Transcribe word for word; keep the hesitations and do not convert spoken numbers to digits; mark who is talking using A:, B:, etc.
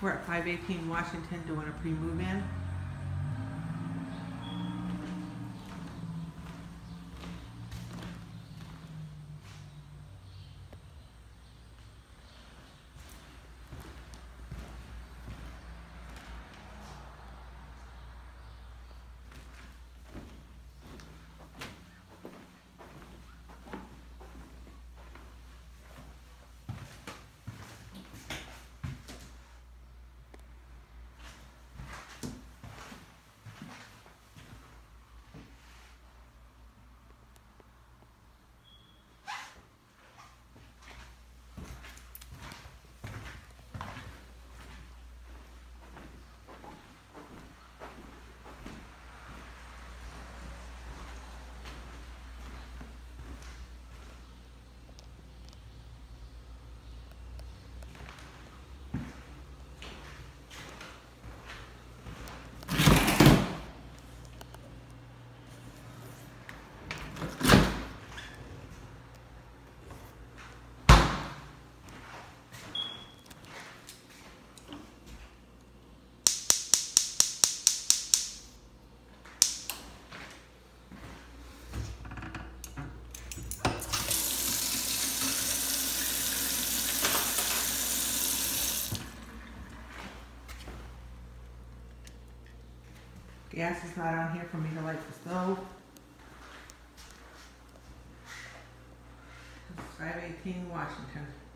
A: We're at five eighteen Washington doing a pre-move in. Gas is not on here for me to light the stove. It's five eighteen Washington.